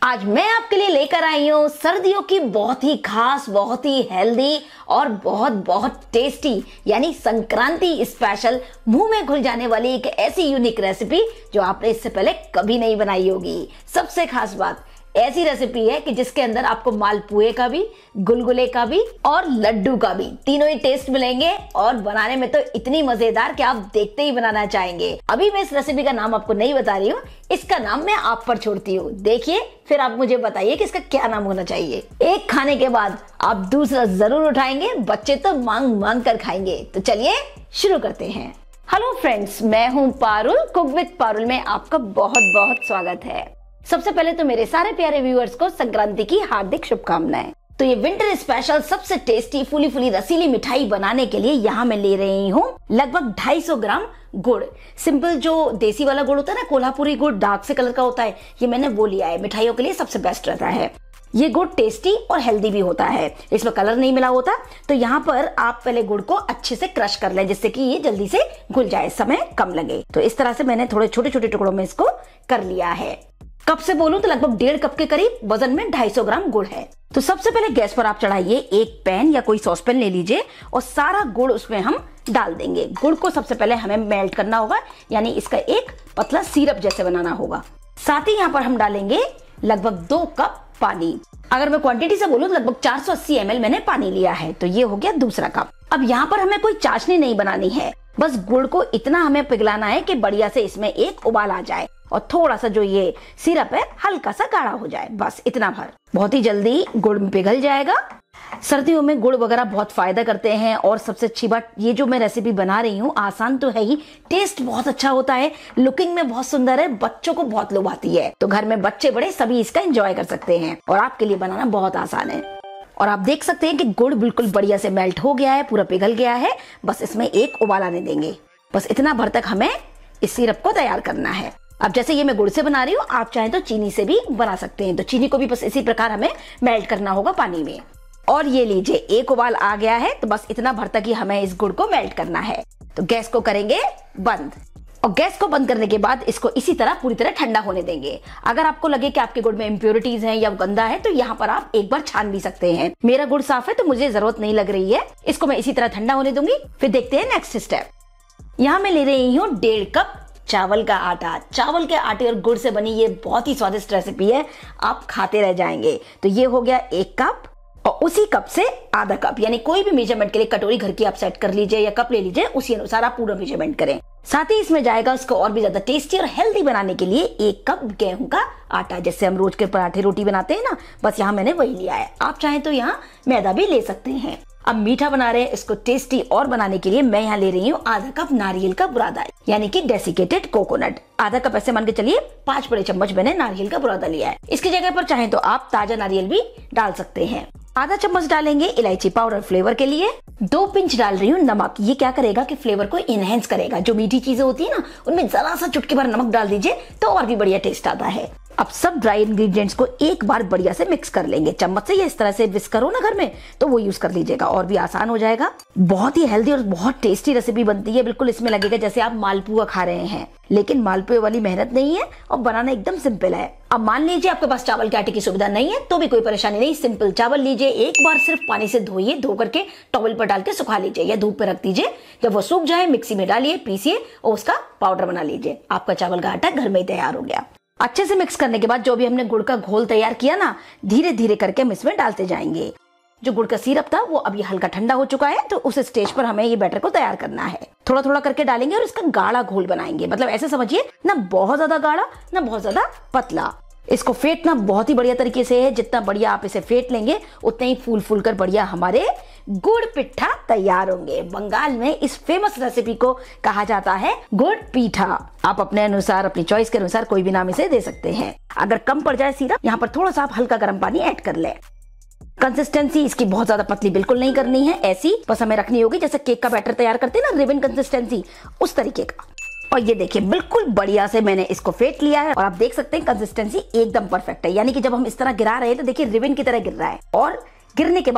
आज मैं आपके लिए लेकर आई हूँ सर्दियों की बहुत ही खास, बहुत ही हेल्दी और बहुत बहुत टेस्टी यानी संक्रांति स्पेशल मुंह में घुल जाने वाली एक ऐसी यूनिक रेसिपी जो आपने इससे पहले कभी नहीं बनाई होगी। सबसे खास बात ऐसी रेसिपी है कि जिसके अंदर आपको मालपुए का भी, गुलगुले का भी और लड्डू का भी तीनों ही टेस्ट मिलेंगे और बनाने में तो इतनी मजेदार कि आप देखते ही बनाना चाहेंगे। अभी मैं इस रेसिपी का नाम आपको नहीं बता रही हूँ, इसका नाम मैं आप पर छोड़ती हूँ। देखिए फिर आप मुझे बताइए कि इसका क्या नाम होना चाहिए। एक खाने के बाद आप दूसरा जरूर उठाएंगे, बच्चे तो मांग मांग कर खाएंगे। तो चलिए शुरू करते हैं। हेलो फ्रेंड्स, मैं हूँ पारुल। कुक विद पारुल में आपका बहुत बहुत स्वागत है। सबसे पहले तो मेरे सारे प्यारे व्यूअर्स को संक्रांति की हार्दिक शुभकामनाएं। तो ये विंटर स्पेशल सबसे टेस्टी फूली फूली रसीली मिठाई बनाने के लिए यहाँ मैं ले रही हूँ लगभग 250 ग्राम गुड़। सिंपल जो देसी वाला गुड़ होता है ना, कोल्हापुरी गुड़ डार्क से कलर का होता है, ये मैंने वो लिया है। मिठाइयों के लिए सबसे बेस्ट रहता है। ये गुड़ टेस्टी और हेल्दी भी होता है, इसमें कलर नहीं मिला होता। तो यहाँ पर आप पहले गुड़ को अच्छे से क्रश कर लें जिससे कि ये जल्दी से घुल जाए, समय कम लगे। तो इस तरह से मैंने थोड़े छोटे छोटे टुकड़ों में इसको कर लिया है। कप से बोलूं तो लगभग 1.5 कप के करीब वजन में 250 ग्राम गुड़ है। तो सबसे पहले गैस पर आप चढ़ाइए एक पैन या कोई सॉसपैन ले लीजिए और सारा गुड़ उसमें हम डाल देंगे। गुड़ को सबसे पहले हमें मेल्ट करना होगा, यानी इसका एक पतला सिरप जैसे बनाना होगा। साथ ही यहाँ पर हम डालेंगे लगभग 2 कप पानी। अगर मैं क्वांटिटी से बोलूं तो लगभग 480 ml मैंने पानी लिया है। तो ये हो गया दूसरा कप। अब यहाँ पर हमें कोई चाशनी नहीं बनानी है, बस गुड़ को इतना हमें पिघलाना है कि बढ़िया से इसमें एक उबाल आ जाए और थोड़ा सा जो ये सिरप है हल्का सा गाढ़ा हो जाए, बस इतना भर। बहुत ही जल्दी गुड़ में पिघल जाएगा। सर्दियों में गुड़ वगैरह बहुत फायदा करते हैं और सबसे अच्छी बात ये जो मैं रेसिपी बना रही हूँ आसान तो है ही, टेस्ट बहुत अच्छा होता है, लुकिंग में बहुत सुंदर है, बच्चों को बहुत लुभाती है। तो घर में बच्चे बड़े सभी इसका एंजॉय कर सकते हैं और आपके लिए बनाना बहुत आसान है। और आप देख सकते हैं कि गुड़ बिल्कुल बढ़िया से मेल्ट हो गया है, पूरा पिघल गया है। बस इसमें एक उबाल आने देंगे। बस इतना भर तक हमें इस सिरप को तैयार करना है। अब जैसे ये मैं गुड़ से बना रही हूँ, आप चाहें तो चीनी से भी बना सकते हैं। तो चीनी को भी बस इसी प्रकार हमें मेल्ट करना होगा पानी में। और ये लीजिए एक उबाल आ गया है। तो बस इतना भर तक ही हमें इस गुड़ को मेल्ट करना है। तो गैस को करेंगे बंद और गैस को बंद करने के बाद इसको इसी तरह पूरी तरह ठंडा होने देंगे। अगर आपको लगे कि आपके गुड़ में इम्प्योरिटीज हैं या गंदा है तो यहाँ पर आप एक बार छान भी सकते हैं। मेरा गुड़ साफ है तो मुझे जरूरत नहीं लग रही है। इसको मैं इसी तरह ठंडा होने दूंगी। फिर देखते हैं नेक्स्ट स्टेप। यहाँ मैं ले रही हूँ 1.5 कप चावल का आटा। चावल के आटे और गुड़ से बनी ये बहुत ही स्वादिष्ट रेसिपी है, आप खाते रह जाएंगे। तो ये हो गया 1 कप और उसी कप से आधा कप, यानी कोई भी मेजरमेंट के लिए कटोरी घर की आप सेट कर लीजिए या कप ले लीजिए, उसी अनुसार आप पूरा मेजरमेंट करें। साथ ही इसमें जाएगा उसको और भी ज्यादा टेस्टी और हेल्दी बनाने के लिए 1 कप गेहूं का आटा। जैसे हम रोज के पराठे रोटी बनाते हैं ना, बस यहाँ मैंने वही लिया है। आप चाहें तो यहाँ मैदा भी ले सकते हैं। अब मीठा बना रहे हैं, इसको टेस्टी और बनाने के लिए मैं यहाँ ले रही हूँ आधा कप नारियल का बुरादा, यानी कि डेसिकेटेड कोकोनट। आधा कप ऐसे मान के चलिए 5 बड़े चम्मच मैंने नारियल का बुरादा लिया है। इसकी जगह पर चाहें तो आप ताजा नारियल भी डाल सकते हैं। आधा चम्मच डालेंगे इलायची पाउडर फ्लेवर के लिए। 2 पिंच डाल रही हूँ नमक। ये क्या करेगा कि फ्लेवर को इनहेंस करेगा। जो मीठी चीजें होती है ना, उनमें जरा सा चुटकी भर नमक डाल दीजिए तो और भी बढ़िया टेस्ट आता है। अब सब ड्राई इंग्रेडिएंट्स को एक बार बढ़िया से मिक्स कर लेंगे चम्मच से, या इस तरह से विस्कर हो ना घर में तो वो यूज कर लीजिएगा और भी आसान हो जाएगा। बहुत ही हेल्दी और बहुत टेस्टी रेसिपी बनती है। बिल्कुल इसमें लगेगा जैसे आप मालपुआ खा रहे हैं, लेकिन मालपुए वाली मेहनत नहीं है और बनाना एकदम सिंपल है। अब मान लीजिए आपके पास चावल के आटे की सुविधा नहीं है तो भी कोई परेशानी नहीं। सिंपल चावल लीजिए, एक बार सिर्फ पानी से धोइए, धो करके टॉवल पर डाल के सुखा लीजिए या धूप पे रख दीजिए। जब वो सूख जाए मिक्सी में डालिए, पीसिए और उसका पाउडर बना लीजिए। आपका चावल का आटा घर में ही तैयार हो गया। अच्छे से मिक्स करने के बाद जो भी हमने गुड़ का घोल तैयार किया ना, धीरे धीरे करके हम इसमें डालते जाएंगे। जो गुड़ का सिरप था वो अभी हल्का ठंडा हो चुका है, तो उस स्टेज पर हमें ये बैटर को तैयार करना है। थोड़ा थोड़ा करके डालेंगे और इसका गाढ़ा घोल बनाएंगे। मतलब ऐसे समझिए, ना बहुत ज्यादा गाढ़ा ना बहुत ज्यादा पतला। इसको फेंटना बहुत ही बढ़िया तरीके से है। जितना बढ़िया आप इसे फेंट लेंगे उतने ही फूल फूल कर बढ़िया हमारे गुड़ पिट्ठा तैयार होंगे। बंगाल में इस फेमस रेसिपी को कहा जाता है गुड़ पीठा। आप अपने अनुसार, अपनी चॉइस के अनुसार कोई भी नाम इसे दे सकते हैं। अगर कम पड़ जाए सिरप, यहाँ पर थोड़ा सा आप हल्का गर्म पानी ऐड कर ले। कंसिस्टेंसी इसकी बहुत ज्यादा पतली बिल्कुल नहीं करनी है, ऐसी बस हमें रखनी होगी जैसे केक का बैटर तैयार करते हैं ना, रिबन कंसिस्टेंसी, उस तरीके का। और ये देखिए बिल्कुल बढ़िया से मैंने इसको फेंट लिया है और आप देख सकते हैं कंसिस्टेंसी एकदम परफेक्ट है। यानी कि जब हम इस तरह गिरा रहे हैं तो देखिए रिबन की तरह गिर रहा है और गिरने के बाद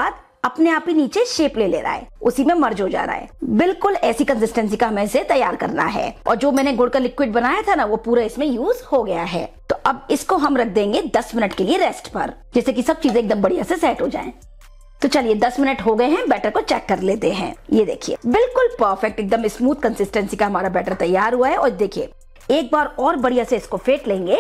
अपने आप ही नीचे शेप ले रहा है, उसी में मर्ज हो जा रहा है। बिल्कुल ऐसी कंसिस्टेंसी का हमें इसे तैयार करना है। और जो मैंने गुड़ का लिक्विड बनाया था ना, वो पूरा इसमें यूज हो गया है। तो अब इसको हम रख देंगे 10 मिनट के लिए रेस्ट पर, जिससे कि सब चीजें एकदम बढ़िया से सेट हो जाएं। तो चलिए 10 मिनट हो गए हैं, बैटर को चेक कर लेते हैं। ये देखिए बिल्कुल परफेक्ट एकदम स्मूथ कंसिस्टेंसी का हमारा बैटर तैयार हुआ है। और देखिए एक बार और बढ़िया से इसको फेंट लेंगे।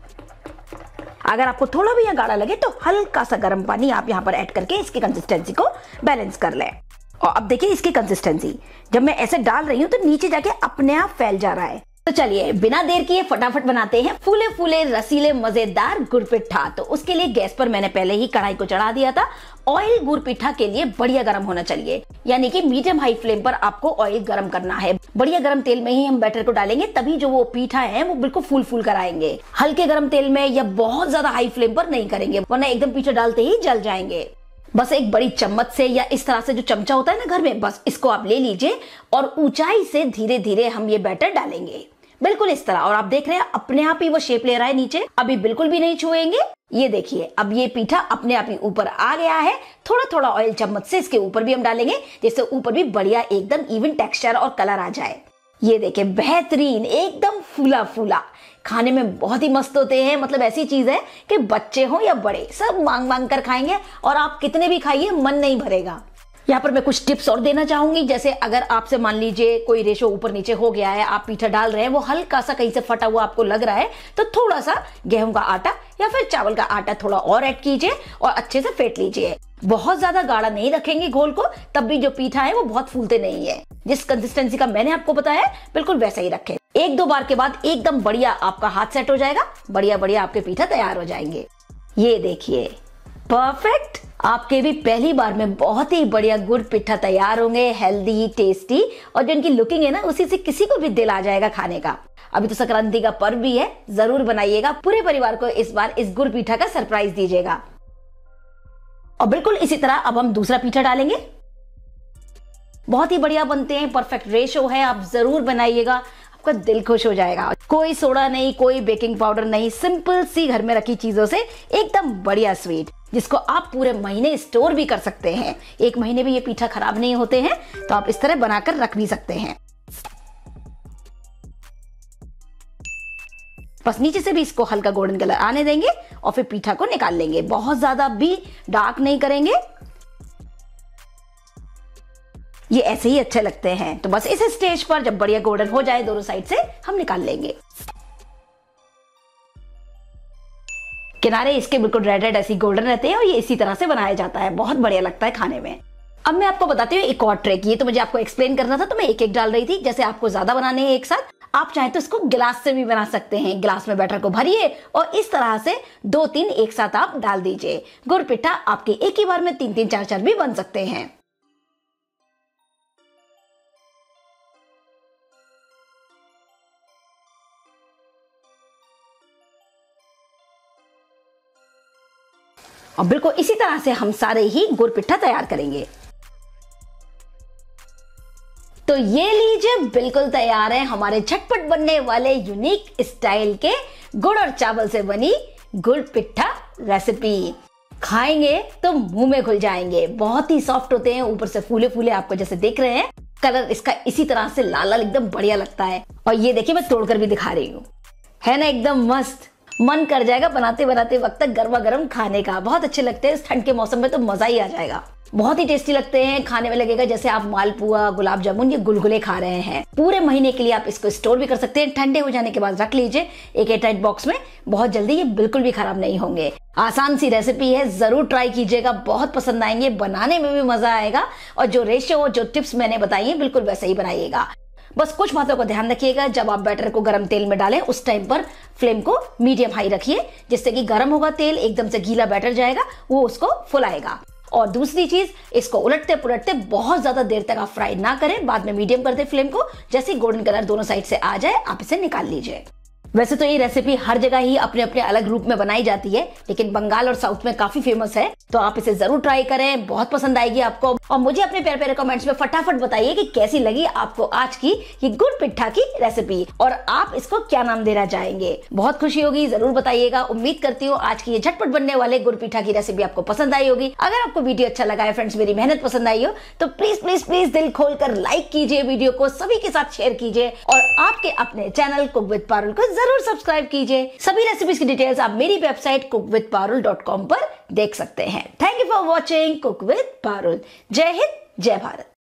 अगर आपको थोड़ा भी यहाँ गाढ़ा लगे तो हल्का सा गर्म पानी आप यहाँ पर ऐड करके इसकी कंसिस्टेंसी को बैलेंस कर लें। और अब देखिए इसकी कंसिस्टेंसी जब मैं ऐसे डाल रही हूँ तो नीचे जाके अपने आप फैल जा रहा है। तो चलिए बिना देर किए फटाफट बनाते हैं फूले फूले रसीले मजेदार गुड़ पिट्ठा। तो उसके लिए गैस पर मैंने पहले ही कढ़ाई को चढ़ा दिया था। ऑयल गुड़ पिट्ठा के लिए बढ़िया गर्म होना चाहिए, यानी कि मीडियम हाई फ्लेम पर आपको ऑयल गर्म करना है। बढ़िया गर्म तेल में ही हम बैटर को डालेंगे, तभी जो वो पीठा है वो बिल्कुल फूल फूल कर आएंगे। हल्के गर्म तेल में या बहुत ज्यादा हाई फ्लेम पर नहीं करेंगे, वरना एकदम पीठा डालते ही जल जाएंगे। बस एक बड़ी चम्मच से या इस तरह से जो चमचा होता है ना घर में, बस इसको आप ले लीजिए और ऊंचाई से धीरे धीरे हम ये बैटर डालेंगे, बिल्कुल इस तरह। और आप देख रहे हैं अपने आप ही वो शेप ले रहा है नीचे, अभी बिल्कुल भी नहीं छुएंगे। ये देखिए अब ये पीठा अपने आप ही ऊपर आ गया है। थोड़ा थोड़ा ऑयल चम्मच से इसके ऊपर भी हम डालेंगे, जिससे ऊपर भी बढ़िया एकदम इवन टेक्सचर और कलर आ जाए। ये देखिए बेहतरीन एकदम फूला फूला, खाने में बहुत ही मस्त होते हैं। मतलब ऐसी चीज है कि बच्चे हो या बड़े सब मांग मांग कर खाएंगे, और आप कितने भी खाइए मन नहीं भरेगा। यहाँ पर मैं कुछ टिप्स और देना चाहूंगी। जैसे अगर आपसे मान लीजिए कोई रेशो ऊपर नीचे हो गया है, आप पीठा डाल रहे हैं, वो हल्का सा कहीं से फटा हुआ आपको लग रहा है, तो थोड़ा सा गेहूं का आटा या फिर चावल का आटा थोड़ा और ऐड कीजिए और अच्छे से फेंट लीजिए। बहुत ज्यादा गाढ़ा नहीं रखेंगे घोल को, तब भी जो पीठा है वो बहुत फूलते नहीं है। जिस कंसिस्टेंसी का मैंने आपको बताया बिल्कुल वैसा ही रखें। एक दो बार के बाद एकदम बढ़िया आपका हाथ सेट हो जाएगा, बढ़िया बढ़िया आपके पीठा तैयार हो जाएंगे। ये देखिए परफेक्ट, आपके भी पहली बार में बहुत ही बढ़िया गुड़ पिट्ठा तैयार होंगे, हेल्दी टेस्टी, और जो इनकी लुकिंग है ना उसी से किसी को भी दिल आ जाएगा खाने का। अभी तो संक्रांति का पर्व भी है, जरूर बनाइएगा। पूरे परिवार को इस बार इस गुड़ पिठा का सरप्राइज दीजिएगा। और बिल्कुल इसी तरह अब हम दूसरा पीठा डालेंगे। बहुत ही बढ़िया बनते हैं, परफेक्ट रेशो है, आप जरूर बनाइएगा, आपका दिल खुश हो जाएगा। कोई सोडा नहीं, कोई बेकिंग पाउडर नहीं, सिंपल सी घर में रखी चीजों से एकदम बढ़िया स्वीट, जिसको आप पूरे महीने स्टोर भी कर सकते हैं। 1 महीने भी ये पीठा खराब नहीं होते हैं, तो आप इस तरह बनाकर रख भी सकते हैं। बस नीचे से भी इसको हल्का गोल्डन कलर आने देंगे और फिर पीठा को निकाल लेंगे। बहुत ज्यादा भी डार्क नहीं करेंगे, ये ऐसे ही अच्छे लगते हैं। तो बस इस स्टेज पर जब बढ़िया गोल्डन हो जाए दोनों साइड से, हम निकाल लेंगे। किनारे इसके बिल्कुल रेड रेड ऐसी गोल्डन रहते हैं और ये इसी तरह से बनाया जाता है, बहुत बढ़िया लगता है खाने में। अब मैं आपको बताती हूँ एक और ट्रिक। ये तो मुझे आपको एक्सप्लेन करना था तो मैं एक एक डाल रही थी। जैसे आपको ज्यादा बनाने हैं एक साथ, आप चाहे तो इसको गिलास से भी बना सकते हैं। गिलास में बैटर को भरिए और इस तरह से 2-3 एक साथ आप डाल दीजिए। गुड़ पिट्ठा आपके एक ही बार में 3-3 4-4 भी बन सकते हैं। और बिल्कुल इसी तरह से हम सारे ही गुड़ पिट्ठा तैयार करेंगे। तो ये लीजिए बिल्कुल तैयार है हमारे झटपट बनने वाले यूनिक स्टाइल के गुड़ और चावल से बनी गुड़ पिट्ठा रेसिपी। खाएंगे तो मुंह में घुल जाएंगे। बहुत ही सॉफ्ट होते हैं, ऊपर से फूले फूले आपको जैसे देख रहे हैं। कलर इसका इसी तरह से लाल लाल एकदम बढ़िया लगता है। और ये देखिए मैं तोड़कर भी दिखा रही हूँ, है ना एकदम मस्त। मन कर जाएगा बनाते बनाते वक्त तक गर्मा गर्म खाने का। बहुत अच्छे लगते हैं, इस ठंड के मौसम में तो मजा ही आ जाएगा। बहुत ही टेस्टी लगते हैं, खाने में लगेगा जैसे आप मालपुआ, गुलाब जामुन, ये गुलगुले खा रहे हैं। पूरे महीने के लिए आप इसको स्टोर भी कर सकते हैं। ठंडे हो जाने के बाद रख लीजिए एक एयरटाइट बॉक्स में, बहुत जल्दी ये बिल्कुल भी खराब नहीं होंगे। आसान सी रेसिपी है, जरूर ट्राई कीजिएगा, बहुत पसंद आएंगे, बनाने में भी मजा आएगा। और जो रेशियो, जो टिप्स मैंने बताई है बिल्कुल वैसे ही बनाइएगा। बस कुछ बातों का ध्यान रखिएगा। जब आप बैटर को गर्म तेल में डालें उस टाइम पर फ्लेम को मीडियम हाई रखिए, जिससे कि गर्म होगा तेल, एकदम से गीला बैटर जाएगा, वो उसको फुलाएगा। और दूसरी चीज, इसको उलटते पुलटते बहुत ज्यादा देर तक आप फ्राई ना करें, बाद में मीडियम कर दे फ्लेम को। जैसे गोल्डन कलर दोनों साइड से आ जाए आप इसे निकाल लीजिए। वैसे तो ये रेसिपी हर जगह ही अपने अपने अलग रूप में बनाई जाती है, लेकिन बंगाल और साउथ में काफी फेमस है, तो आप इसे जरूर ट्राई करें, बहुत पसंद आएगी आपको। और मुझे अपने प्यारे प्यारे कमेंट्स में फटाफट बताइए कि कैसी लगी आपको आज की ये गुड़ पिट्ठा की रेसिपी और आप इसको क्या नाम देना चाहेंगे। बहुत खुशी होगी, जरूर बताइएगा। उम्मीद करती हूँ आज की ये झटपट बनने वाले गुड़ पिट्ठा की रेसिपी आपको पसंद आई होगी। अगर आपको वीडियो अच्छा लगा है फ्रेंड्स, मेरी मेहनत पसंद आई हो, तो प्लीज प्लीज प्लीज दिल खोलकर लाइक कीजिए, वीडियो को सभी के साथ शेयर कीजिए और आपके अपने चैनल कुक विद पारुल को जरूर सब्सक्राइब कीजिए। सभी रेसिपीज की डिटेल्स आप मेरी वेबसाइट cookwithparul.com पर देख सकते हैं। Thank you for watching cook with Parul. जय हिंद, जय भारत।